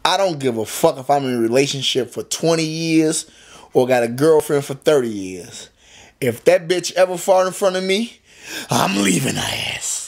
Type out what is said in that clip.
I don't give a fuck if I'm in a relationship for 20 years or got a girlfriend for 30 years. If that bitch ever fought in front of me, I'm leaving her ass.